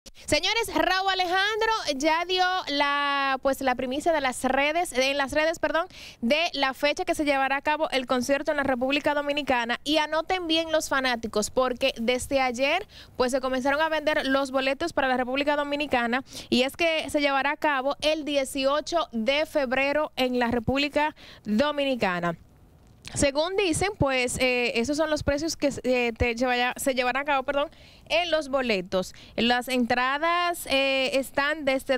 Señores, Rauw Alejandro ya dio la primicia de las redes, de la fecha que se llevará a cabo el concierto en la República Dominicana. Y anoten bien los fanáticos, porque desde ayer pues se comenzaron a vender los boletos para la República Dominicana, y es que se llevará a cabo el 18 de febrero en la República Dominicana. Según dicen, pues esos son los precios que se llevarán a cabo, en los boletos. Las entradas están desde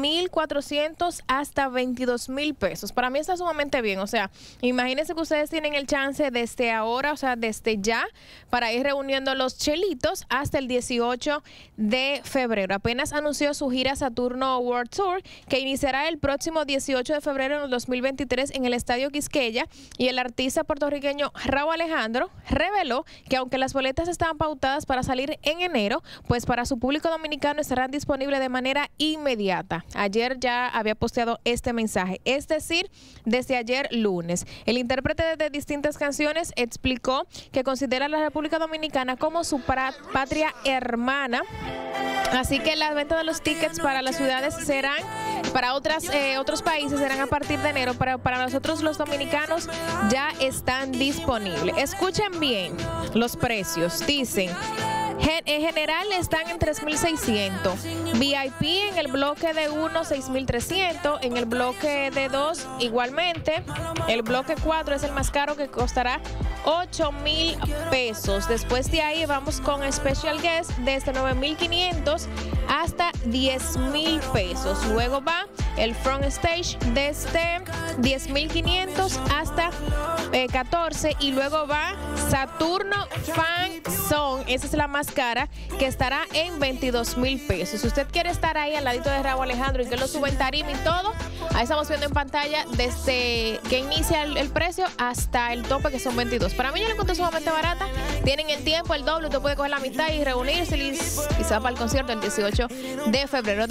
2.400 hasta 22.000 pesos. Para mí está sumamente bien. O sea, imagínense que ustedes tienen el chance desde ahora, o sea, desde ya, para ir reuniendo los chelitos hasta el 18 de febrero. Apenas anunció su gira Saturno World Tour, que iniciará el próximo 18 de febrero en el 2023 en el Estadio Quisqueya, y el artista puertorriqueño Rauw Alejandro reveló que aunque las boletas estaban pautadas para salir en enero, pues para su público dominicano estarán disponibles de manera inmediata. Ayer ya había posteado este mensaje, es decir, desde ayer lunes. El intérprete de distintas canciones explicó que considera a la República Dominicana como su patria hermana. Así que las ventas de los tickets para las ciudades serán, para otros países serán a partir de enero, pero para nosotros los dominicanos ya están disponibles. Escuchen bien los precios. Dicen, en general están en 3.600, VIP en el bloque de 1, 6.300, en el bloque de 2 igualmente, el bloque 4 es el más caro, que costará 8.000 pesos. Después de ahí vamos con Special Guest desde 9.500 hasta 10.000 pesos. Luego va el Front Stage desde 10.500 hasta 14, y luego va Saturno Fan Zone, esa es la más cara, que estará en 22.000 pesos. Si usted quiere estar ahí al ladito de Rauw Alejandro y que lo suba en tarima y todo, ahí estamos viendo en pantalla desde que inicia el precio hasta el tope, que son 22. Para mí yo la encontré sumamente barata. Tienen el tiempo, el doble, usted puede coger la mitad y reunirse y se va para el concierto el 18 de febrero.